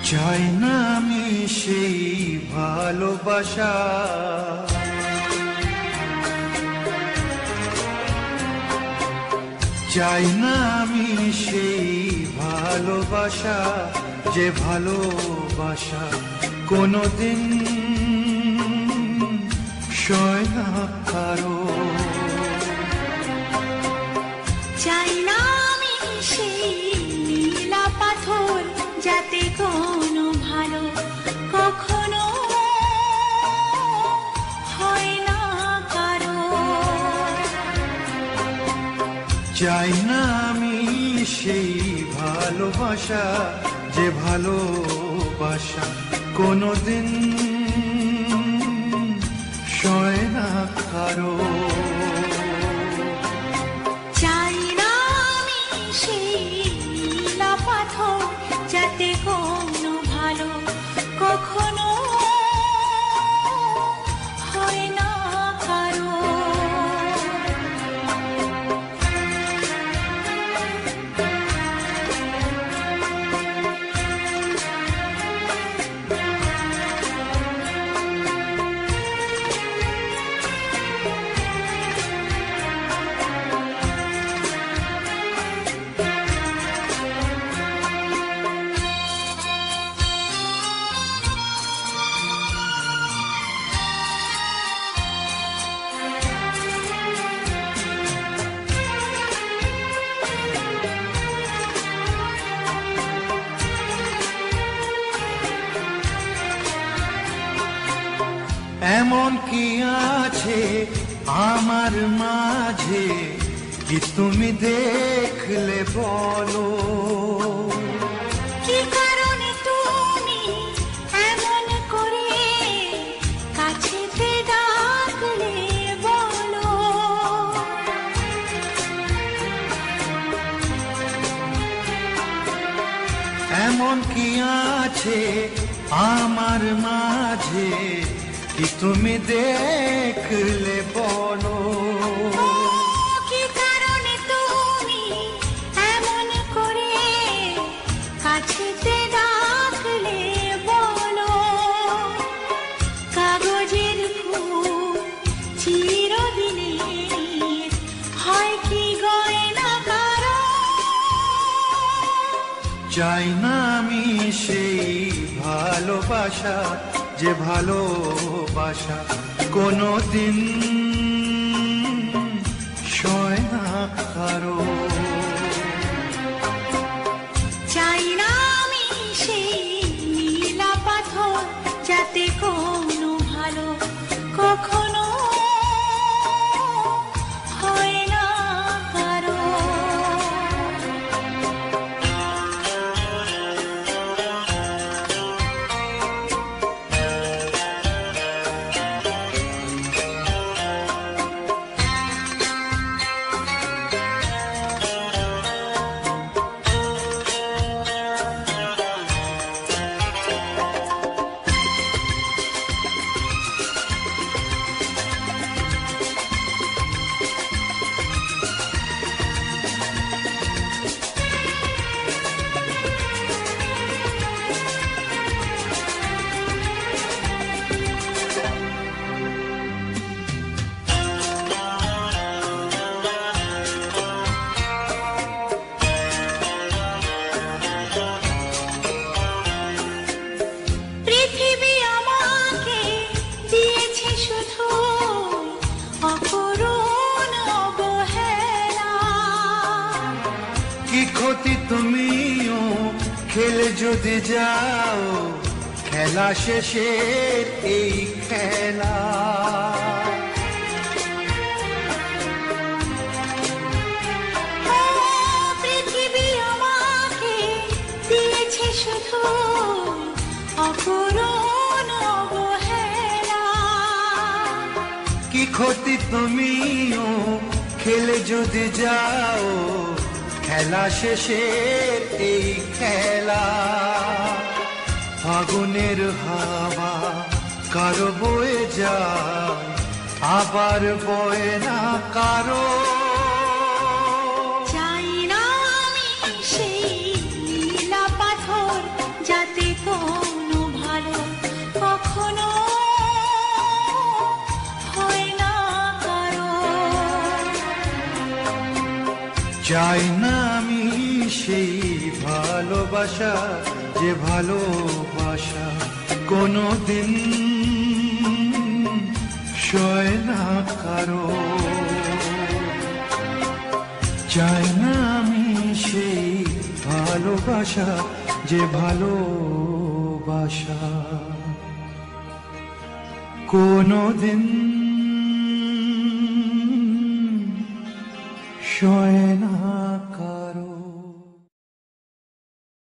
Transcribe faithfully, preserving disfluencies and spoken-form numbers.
চাই না আমি সেই ভালোবাসা, চাই না আমি সেই ভালোবাসা, যে ভালোবাসা কোনোদিন সয় না কারো। চাই না আমি সেই নীলা পাথর, যাতে কোনো ভালো কখনো হয় না কারো। চাই না আমি সেই ভালোবাসা, যে ভালোবাসা কোনোদিন সয় না কারো। চাই না আমি সেই নীলা পাথর, যাতে কোনো ভালো কখনো হয় না কারো। এমন কি আছে আমার মাঝে, কি তুমি দেখলে বলো? কি কারণে তুমি এমন করে কাছেতে ডাকলে বলো? এমন কি আছে আমার মাঝে, কি তুমি দেখলে বলো? কি কারণে তুমি এমন করে কাছেতে ডাকলে বলো? কাগজের ফুল চিরদিনের হয় কি গয়না কারো? চাই না আমি সেই ভালোবাসা, যে ভালোবাসা কোনোদিন সয় না কারো। চাই না আমি সেই নীলা পাথর, যাতে কোনো ভালো কখনো হয় না কারো। কি ক্ষতি তুমিও খেলে যদি যাও, খেলা শেষের এই খেলা। পৃথিবী আমাকে দিয়েছে শুধু অপূরণ অবহেলা। কি ক্ষতি তুমিও খেলে যদি যাও, খেলা শেষের এই খেলা। ফাগুনের হাওয়া কারো বয়ে যায়, আবার বয়ে না কারো। চাই না আমি সেই নীলা পাথর, যাতে চাই না আমি সেই ভালোবাসা, যে ভালোবাসা কোনো দিন সয় না কারো। চাই না আমি সেই ভালোবাসা, যে ভালোবাসা কোনো দিন সয় না